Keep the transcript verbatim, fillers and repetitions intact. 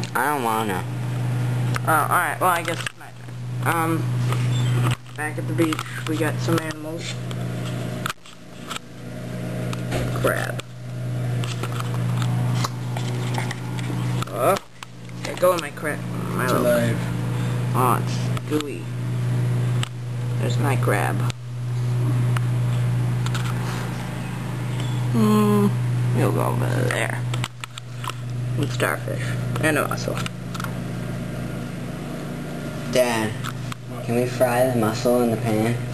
I don't wanna. Oh, alright, well I guess it's my turn. Um, back at the beach, we got some animals. Crab. Oh, let go of my crab. My It's little alive. Oh, it's gooey. There's my crab. Hmm, he'll go over there. And starfish. And a mussel. Dad, can we fry the mussel in the pan?